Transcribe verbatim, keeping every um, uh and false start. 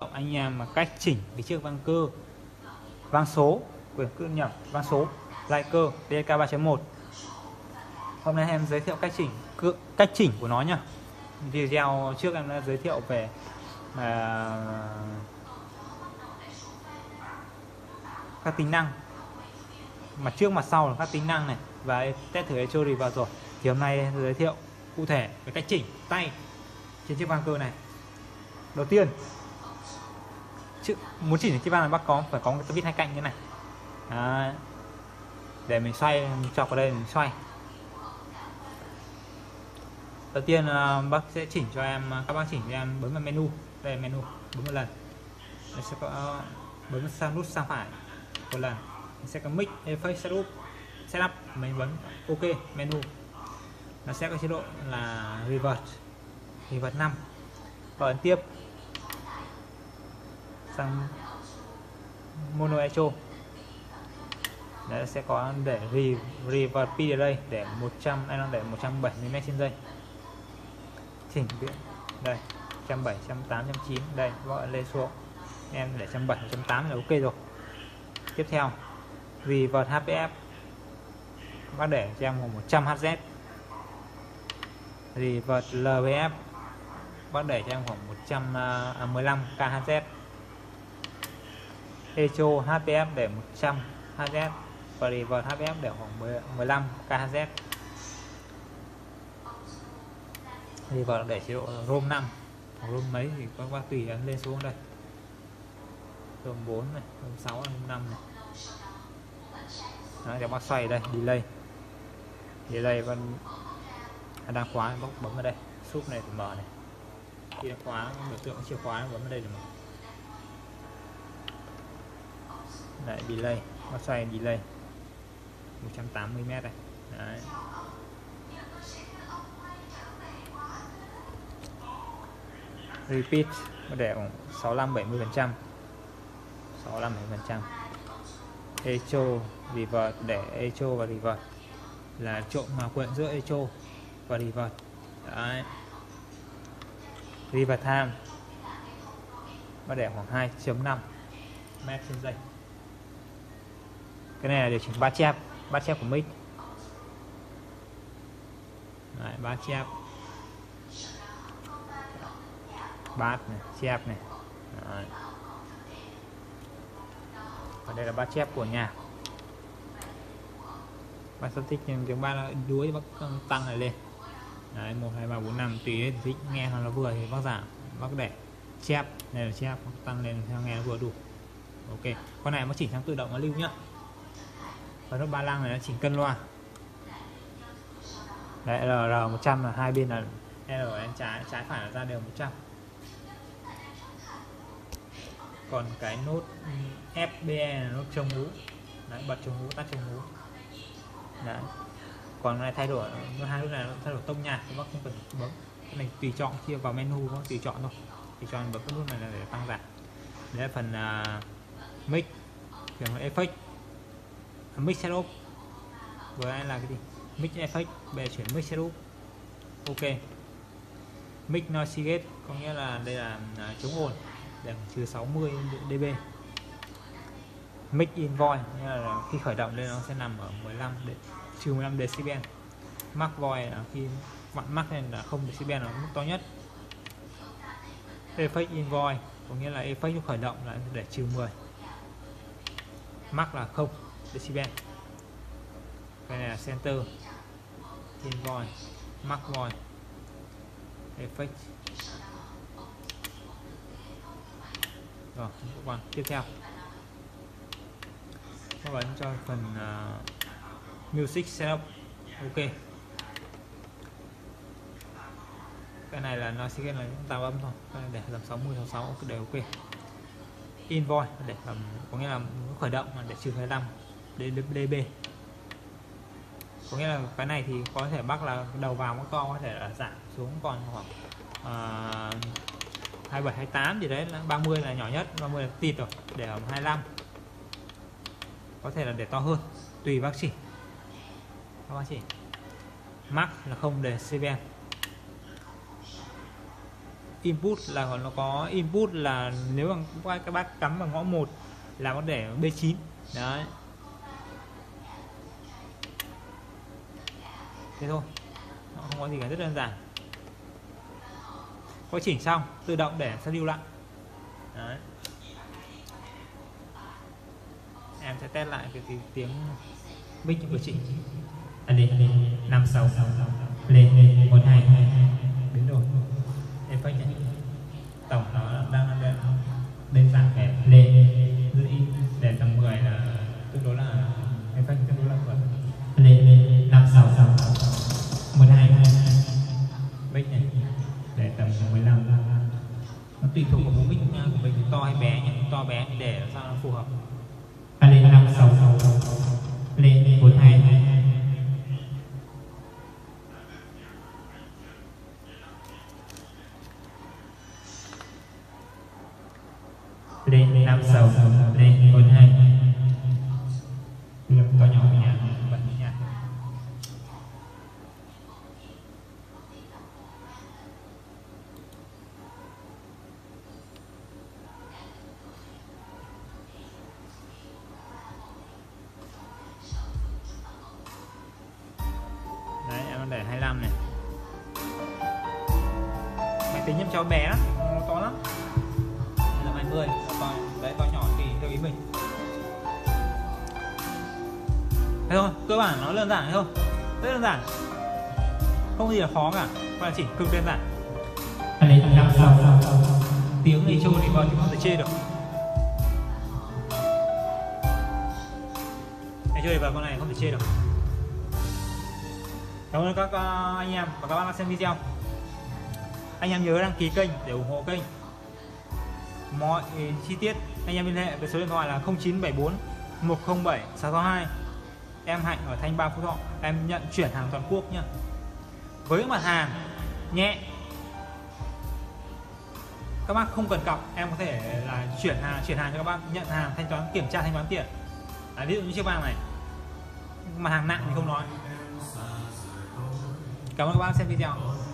anh em mà cách chỉnh cái chiếc vang cơ vang số quyền cứ nhầm vang số lại cơ đê ca ba chấm một. Hôm nay em giới thiệu cách chỉnh cách chỉnh của nó nhá. Video trước em đã giới thiệu về à, các tính năng mặt trước mặt sau là các tính năng này và test thử echo reverb rồi. Thì hôm nay giới thiệu cụ thể về cách chỉnh tay trên chiếc vang cơ này. Đầu tiên chứ muốn chỉnh chiếc vang này bác có phải có cái vít hai cạnh như này. Đấy. Để mình xoay, mình chọc vào đây mình xoay. Đầu tiên bác sẽ chỉnh cho em, các bác chỉnh cho em bấm vào menu. Đây là menu, bấm một lần. Đây sẽ có bấm sang nút sang phải một lần. Mình sẽ có mic, effect, setup, setup, mình bấm ok menu. Nó sẽ có chế độ là reverb, reverb năm. Và ấn tiếp sang mono echo. Đấy, sẽ có để reverb ở đây để một trăm, anh đang để một trăm bảy mươi mét trên giây. Chỉnh điện đây một trăm bảy mươi, một trăm tám mươi, một trăm chín mươi đây, gọi lên xuống em để một trăm bảy mươi, một trăm tám mươi là ok rồi. Tiếp theo reverb hát pê ép bác để cho em một trăm héc. Reverb lờ vê ép bác để cho em khoảng một trăm mười lăm ca héc. Echo hát pê ép để một trăm héc và reverb hát pê ép để khoảng mười lăm ca héc. Reverb để chế độ ROM năm hoặc ROM mấy thì các bác tùy ấn lên xuống đây. ROM bốn này, ROM sáu, ROM năm này. Đó, các bác xoay đây, delay. Delay vẫn đang khóa, bác bấm vào đây. Súp này thì mở này. Khi đã khóa, biểu tượng chìa khóa bấm vào đây để mở. Đấy, delay, bác xoay delay một trăm tám mươi mét này. Đấy. Repeat để khoảng sáu mươi lăm bảy mươi phần trăm. sáu mươi lăm bảy mươi phần trăm. Echo reverb để echo và reverb là trộn hòa quyện giữa echo và reverb. Đấy. Reverb time nó để khoảng hai chấm năm mét trên giây. Cái này là điều chỉnh bát chép, bát chép của mic. Đấy, bát chép, bát này, chép này. Đấy. Và đây là bát chép của nhà. Bác sắp thích nhưng tiếng bát là đuối, bác tăng này lên. Đấy, một, hai, ba, bốn, năm tùy đến thích nghe nó vừa thì bác giảm, bác để chép, đây là chép, bác tăng lên theo nghe nó vừa đủ. Ok, con này nó chỉnh sang tự động nó lưu nhá. Và nút ba lăng này nó chỉnh cân loa. Đấy, R một trăm là hai bên là L bên trái, trái phải là ra đều một trăm. Còn cái nút ép bê e là nút chống hú. Đấy, bật chống hú, tắt chống hú. Đấy. Còn này thay đổi hai nút này nó thay đổi tông nhạc, các bác không cần bấm. Cái này tùy chọn, khi vào menu có tùy chọn thôi. Tùy chọn bấm cái nút này là để tăng giảm. Đấy là phần uh, mic, chuyển effect, mic setup. Với anh là cái gì? Mic effect, về chuyển mic setup. Ok. Mic noise gate có nghĩa là đây là uh, chống ồn để trừ sáu mươi dB. Mic in voice nghĩa là khi khởi động đây nó sẽ nằm ở mười lăm đến trừ mười lăm decibel. Max voice là khi vặn max lên là không decibel là mức to nhất. Effect in voice có nghĩa là effect lúc khởi động là để trừ mười. Max là không decibel. Cái này là center in voice, max voice, effect. Rồi, còn tiếp theo các bạn cho phần uh, music setup. Ok, cái này là nó sẽ là những tạo âm thôi, cái này để làm sáu mươi, sáu mươi sáu đều ok. In voice để làm có nghĩa là khởi động là để trừ hai mươi lăm dB. Có nghĩa là cái này thì có thể bác là đầu vào nó to, có thể là giảm xuống còn khoảng uh, hai mươi bảy, hai mươi tám gì đấy, là ba mươi là nhỏ nhất, ba mươi là tịt rồi, để ở hai mươi lăm. Có thể là để to hơn, tùy bác chỉ. Các bác chỉ. Max là không decibel. input là nó có input là nếu mà các bác cắm vào ngõ một là có để B chín đấy. Thế thôi, nó không có gì cả, rất đơn giản. Có chỉnh xong tự động để sẽ lưu lại đấy. Em sẽ test lại cái, cái tiếng mic vừa chỉnh. Anh đi năm sáu lên một hai biến đổi effect này. Tổng nó đang đang đơn giản kẹp lên giữ in để tầm mười là tương đối là effect tương đối là vừa. lên năm sáu một hai Mic này để tầm mười lăm. Nó tùy thuộc vào mic nha, của mình to hay bé nhé, to bé thì để sao nó phù hợp. anh lên năm sáu lên một hai lên năm sáu lên một hai To nhỏ nhẹ, bật nhẹ. Đấy, em để hai mươi lăm này. Máy tính em cho bé lắm, nó to lắm. hai mươi, nó to, đấy to nhỏ thì theo ý mình. Thế thôi, cơ bản nó đơn giản thôi, rất đơn giản, không gì là khó cả, và chỉ cực đơn giản. anh lên năm sáu Tiếng thì trôi thì vào thì không thể chê được. Anh chơi vào con này không thể chê được. Cảm ơn các uh, anh em và các bạn đã xem video. Anh em nhớ đăng ký kênh để ủng hộ kênh. Mọi chi tiết anh em liên hệ với số điện thoại là không chín bảy bốn một không bảy sáu sáu hai. Em Hạnh ở Thanh Ba, Phú Thọ. Em nhận chuyển hàng toàn quốc nhá. Với mặt hàng nhẹ, các bác không cần cọc, em có thể là chuyển hàng chuyển hàng cho các bác, nhận hàng, thanh toán, kiểm tra thanh toán tiền. À, ví dụ như chiếc vàng này, mặt hàng nặng thì không nói. Cảm ơn các bác xem video.